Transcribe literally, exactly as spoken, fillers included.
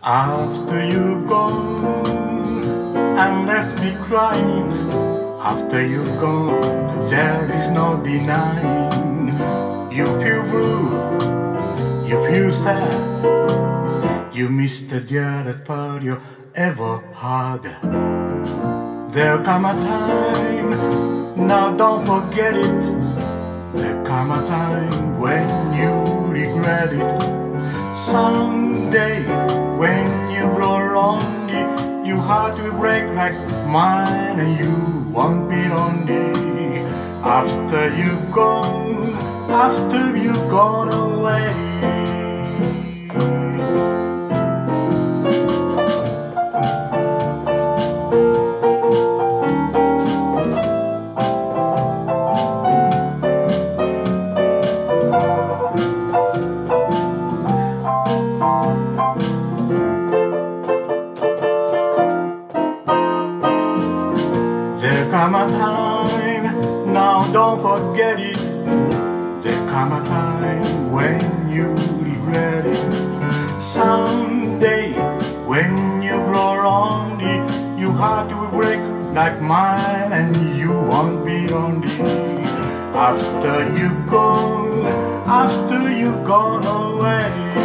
After you gone and left me crying, after you gone, there is no denying. You feel blue, you feel sad, you miss the dearest part you ever had. There'll come a time, now don't forget it. There'll come a time when you regret it. Someday, when you grow lonely, your heart will break like mine, and you won't be lonely. After you've gone, after you've gone away. There'll come a time, now don't forget it. There'll come a time when you regret it. Someday, when you grow lonely, your heart will break like mine, and you won't be lonely. After you've gone, after you've gone away.